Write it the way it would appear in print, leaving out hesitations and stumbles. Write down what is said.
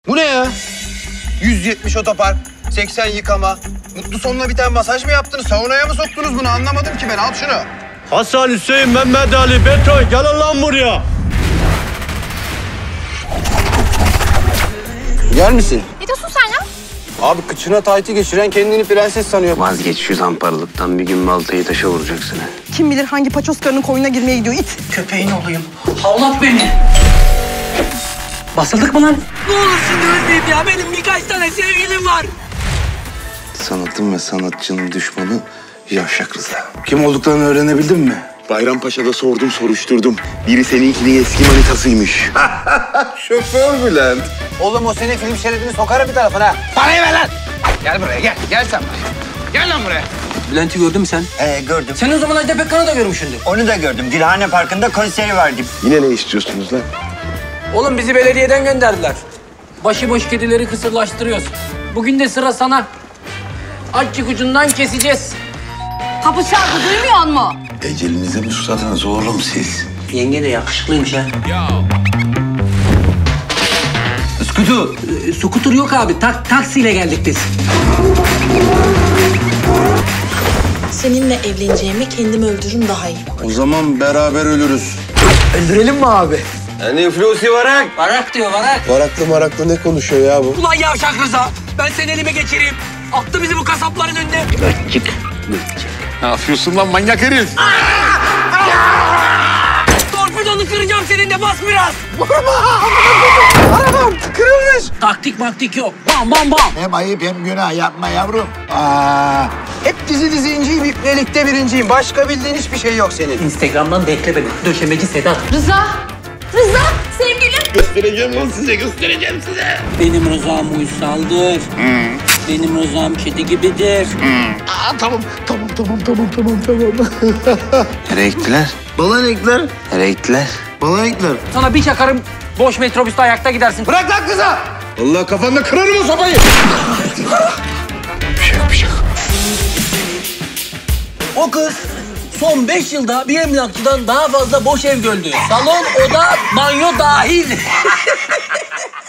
Bu ne ya? 170 otopark, 80 yıkama. Mutlu sonuna biten masaj mı yaptınız? Saunaya mı soktunuz bunu? Anlamadım ki ben. Al şunu. Hasan, Hüseyin, Mehmet Ali, Beton, gelin lan buraya. Yer misin? Ne diyorsun sen ya? Abi kıçına taytı geçiren kendini prenses sanıyor. Vazgeç şu zamparalıktan, bir gün baltayı taşa vuracaksın ha. Kim bilir hangi paçoskarının koyuna girmeye gidiyor it. Köpeğin olayım. Havlat beni. Basıldık mı lan? Ne olursun ölmeyeyim ya. Benim birkaç tane sevgilim var. Sanatın ve sanatçının düşmanı Yavşak Rıza. Kim olduklarını öğrenebildin mi? Bayrampaşa'da sordum, soruşturdum. Biri seninkinin eski manitasıymış. Şoför Bülent. Oğlum o senin film şeridini sokarım bir tarafına. Parayı ver lan! Gel buraya gel. Gel sen buraya. Gel lan buraya. Bülent'i gördün mü sen? Gördüm. Sen o zaman Ajda Pekkan'ı da görmüşsündür. Onu da gördüm. Gülhane Parkı'nda konseri vardı. Yine ne istiyorsunuz lan? Oğlum bizi belediyeden gönderdiler. Başıboş kedileri kısırlaştırıyoruz. Bugün de sıra sana. Azıcık ucundan keseceğiz. Kapı çaldı, duymuyor musun? Ecelinize mi susadınız oğlum siz? Yenge de yakışıklıymış ha. Skutu. Skuter yok abi. Taksiyle geldik biz. Seninle evleneceğime kendimi öldürürüm daha iyi. O zaman beraber ölürüz. Öldürelim mi abi? Yani Flusi varak. Varak diyor varak. Varaklı maraklı ne konuşuyor ya bu? Ulan yavşak Rıza. Ben seni elime geçireyim. Attı bizi bu kasapların önüne. Ne yapıyorsun lan manyak herif? Torpidonu kıracağım seninle, bas biraz. Arabam kırılmış. Taktik maktik yok. Bam bam bam. Hem ayıp hem günah yapma yavrum. Hep dizi inciyim, iplelikte birinciyim. Başka bildiğin hiçbir şey yok senin. Instagram'dan bekle beni. Döşemeci Sedat. Rıza! Rıza! Sevgilim! Göstereceğim lan size, göstereceğim size. Benim Rıza'm uysaldır. Benim Rıza'm kedi gibidir. Tamam. Nereye gittiler? Bana renkler. Nereye gittiler? Bana renkler. Sana bir çakarım, boş metrobüste ayakta gidersin. Bırak lan kıza! Allah kafanda kırarım o sopayı. Bir şey yok. O kız son 5 yılda bir emlakçıdan daha fazla boş ev gördü. Salon, oda, banyo dahil.